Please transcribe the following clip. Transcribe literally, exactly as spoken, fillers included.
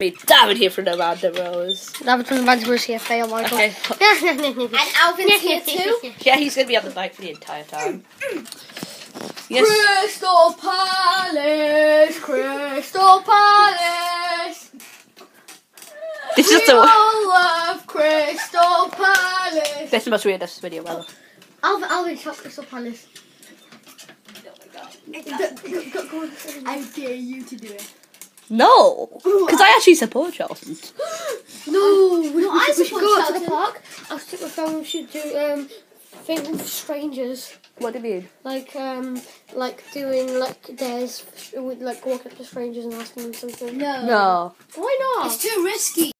Be David here for the Random Rose. David from the Random Rose here, fail, Michael. Okay. And Alvin's here too. Yeah, he's going to be on the bike for the entire time. Yes. Crystal Palace, Crystal Palace. This we is the all love Crystal Palace. This is the most weirdest video ever. Alvin, Alvin shot Crystal Palace. Go, go, go. I dare you to do it. No, because I actually support Charlton. No, we, No, I we should support go out to Charlton. the park. I'll stick with them. We should do um, thing with strangers. What do you mean? Like um, like doing like dares with like walking up to strangers and asking them something. No. No. Why not? It's too risky.